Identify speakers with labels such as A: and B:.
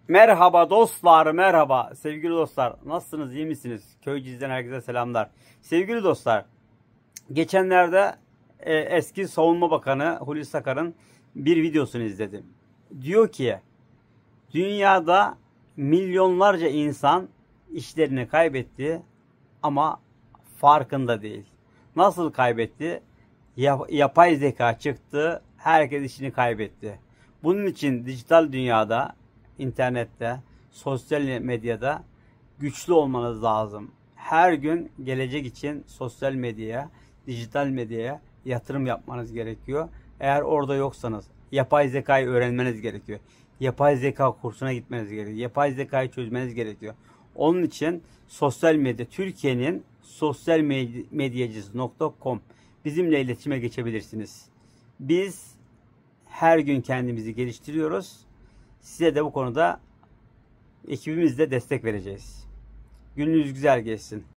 A: Merhaba dostlar, merhaba sevgili dostlar. Nasılsınız, iyi misiniz? Köyceğiz'den herkese selamlar. Sevgili dostlar, geçenlerde eski Savunma Bakanı Hulusi Akar'ın bir videosunu izledim. Diyor ki, dünyada milyonlarca insan işlerini kaybetti ama farkında değil. Nasıl kaybetti? Yapay zeka çıktı, herkes işini kaybetti. Bunun için dijital dünyada, internette, sosyal medyada güçlü olmanız lazım. Her gün gelecek için sosyal medyaya, dijital medyaya yatırım yapmanız gerekiyor. Eğer orada yoksanız yapay zekayı öğrenmeniz gerekiyor. Yapay zeka kursuna gitmeniz gerekiyor. Yapay zekayı çözmeniz gerekiyor. Onun için sosyal medya, Türkiye'nin sosyalmedyacısı.com bizimle iletişime geçebilirsiniz. Biz her gün kendimizi geliştiriyoruz. Size de bu konuda ekibimizle destek vereceğiz. Gününüz güzel geçsin.